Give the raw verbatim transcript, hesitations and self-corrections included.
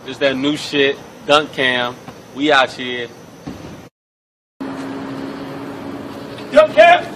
Just that new shit, Dunk Cam. We out here. Dunk Cam!